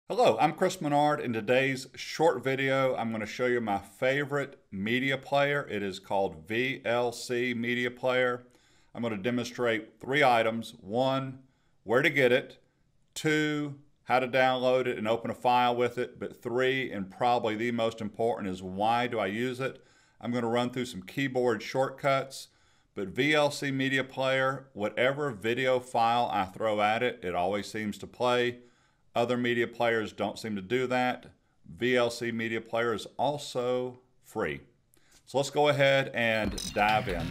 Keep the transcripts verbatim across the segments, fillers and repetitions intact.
Hello, I'm Chris Menard. In today's short video, I'm going to show you my favorite media player. It is called V L C Media Player. I'm going to demonstrate three items. One, where to get it. Two, how to download it and open a file with it. But three, and probably the most important, is why do I use it? I'm going to run through some keyboard shortcuts. But V L C Media Player, whatever video file I throw at it, it always seems to play. Other media players don't seem to do that. V L C Media Player is also free. So let's go ahead and dive in.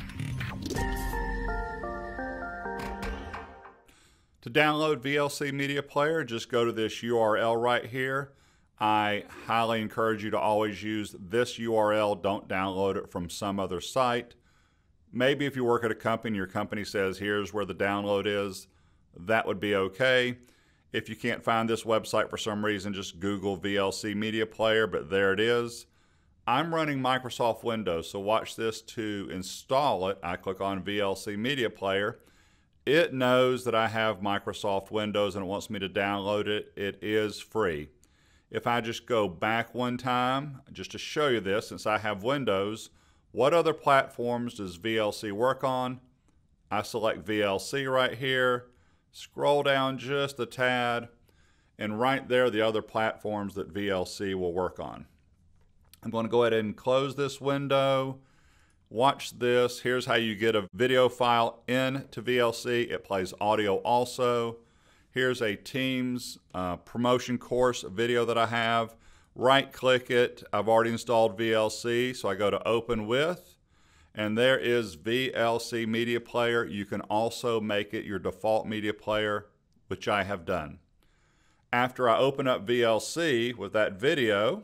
To download V L C Media Player, just go to this U R L right here. I highly encourage you to always use this U R L. Don't download it from some other site. Maybe if you work at a company, your company says here's where the download is, that would be okay. If you can't find this website for some reason, just Google V L C Media Player, but there it is. I'm running Microsoft Windows, so watch this. To install it, I click on V L C Media Player. It knows that I have Microsoft Windows and it wants me to download it. It is free. If I just go back one time, just to show you this, since I have Windows, what other platforms does V L C work on? I select V L C right here. Scroll down just a tad, and right there the other platforms that V L C will work on. I'm going to go ahead and close this window. Watch this. Here's how you get a video file into V L C. It plays audio also. Here's a Teams uh, promotion course video that I have. Right click it. I've already installed V L C, so I go to Open With. And there is V L C Media Player. You can also make it your default media player, which I have done. After I open up V L C with that video,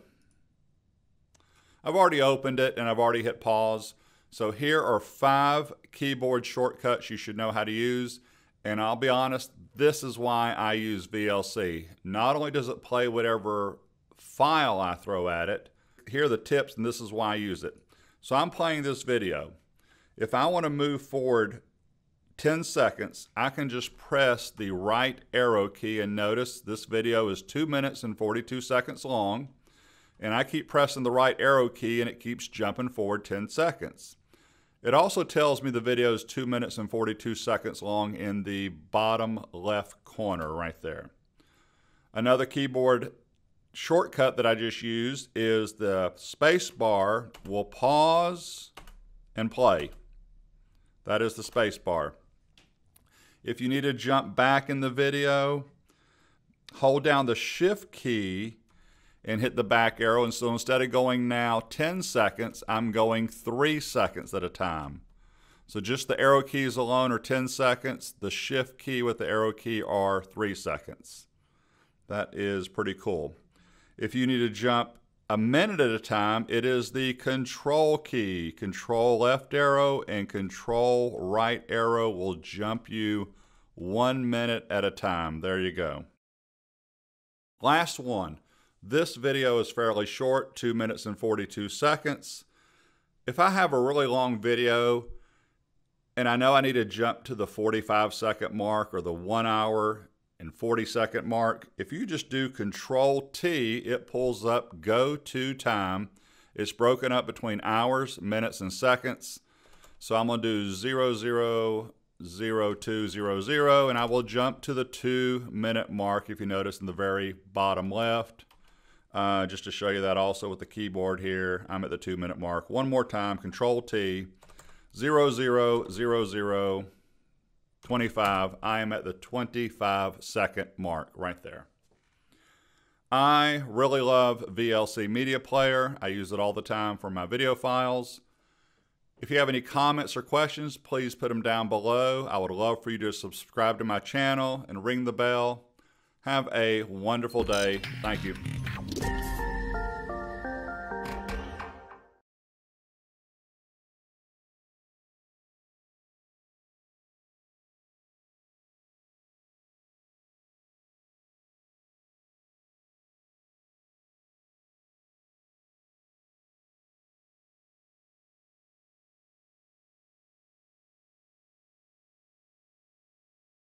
I've already opened it and I've already hit pause. So here are five keyboard shortcuts you should know how to use. And I'll be honest, this is why I use V L C. Not only does it play whatever file I throw at it, here are the tips, and this is why I use it. So I'm playing this video. If I want to move forward ten seconds, I can just press the right arrow key, and notice this video is two minutes and forty-two seconds long, and I keep pressing the right arrow key and it keeps jumping forward ten seconds. It also tells me the video is two minutes and forty-two seconds long in the bottom left corner right there. Another keyboard shortcut that I just used is the Spacebar will pause and play. That is the Spacebar. If you need to jump back in the video, hold down the Shift key and hit the back arrow. And so instead of going now ten seconds, I'm going three seconds at a time. So just the arrow keys alone are ten seconds. The Shift key with the arrow key are three seconds. That is pretty cool. If you need to jump a minute at a time, it is the Control key. Control left arrow and Control right arrow will jump you one minute at a time. There you go. Last one. This video is fairly short, two minutes and forty-two seconds. If I have a really long video and I know I need to jump to the forty-five second mark or the one hour and forty second mark, if you just do Control T, it pulls up go to time. It's broken up between hours, minutes, and seconds. So I'm going to do zero zero zero two zero zero, and I will jump to the two minute mark, if you notice in the very bottom left. Uh, just to show you that also with the keyboard here, I'm at the two minute mark. One more time, Control T, zero zero zero zero twenty-five. I am at the twenty-five second mark right there. I really love V L C Media Player. I use it all the time for my video files. If you have any comments or questions, please put them down below. I would love for you to subscribe to my channel and ring the bell. Have a wonderful day. Thank you.